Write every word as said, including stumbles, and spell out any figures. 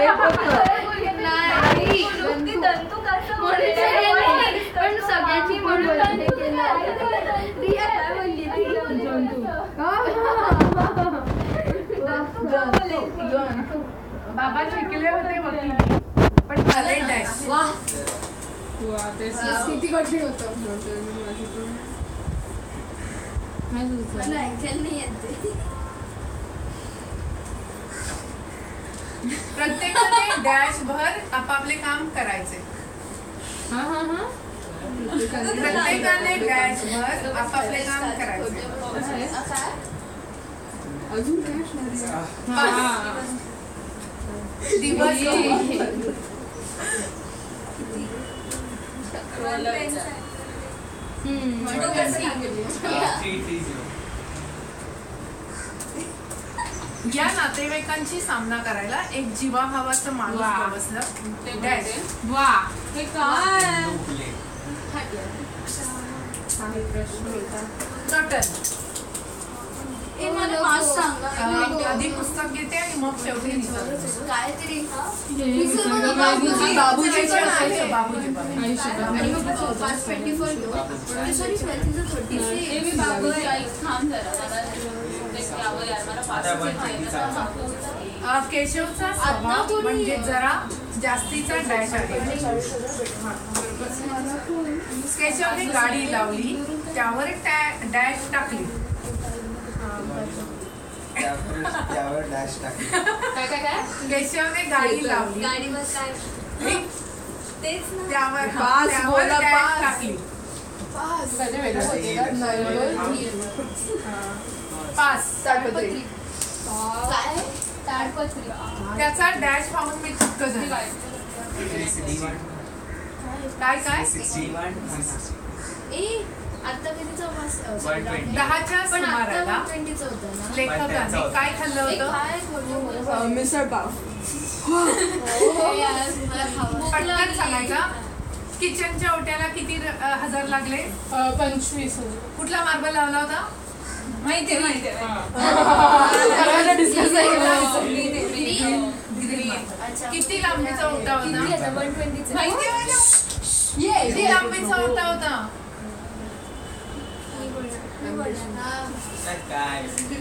पण सगळ्यांची म्हणून बाबा शिकले होते वकील पण झाले डॅश. किती कठीण होतं. मला ऐकायला नाही येते. प्रत्येकाने डॅश भर आपापले काम करायचे. प्रत्येकाने डॅश भर आपापले काम करायचे. अजून दिवस या नातेवाईकांशी सामना करायला एक जीवाभावाचं माणूस बसलं. डॅश. वा हे काय नटन. आधी पुस्तक घेते आणि मग शेवटी काहीतरी बाबूजी बाबूजी केशवचा स्वभाव म्हणजे जरा जास्तीचा डॅश आहे. केशवने गाडी लावली त्यावर डॅश टाकली. त्यावर डॅश टाकली. काय काय काय केशवने गाडी लावली गाडीवर काय तेच त्यावर पास डॅश टाकली. पास. ताडपत्री. काय ताडपत्री. त्याचा डॅश पाहून मी चक्क झाले. काय काय ए आता कधीच दहाच्या सुमाराला लेखकाने काय खाल्लं होतं. मिसळ पाव. पटकन सांगायचं. किचनच्या ओट्याला किती हजार लागले. पंचवीस. कुठला मार्बल लावला होता माहितीये माहितीये. किती लांबीचा ओटा होता माहिती किती लांबीचा ओटा होता. काय